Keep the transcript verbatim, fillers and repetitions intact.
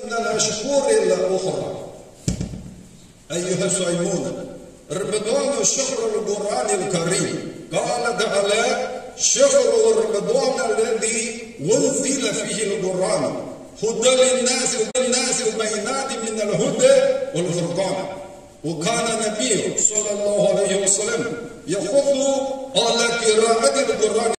من الأشهر الأخرى. أيها الصائمون، رمضان شهر القرآن الكريم. قال تعالى: شهر رمضان الذي أنزل فيه القرآن هدى للناس والناس وبينات من الهدى والفرقان. وكان النبي صلى الله عليه وسلم يحث على قراءة القرآن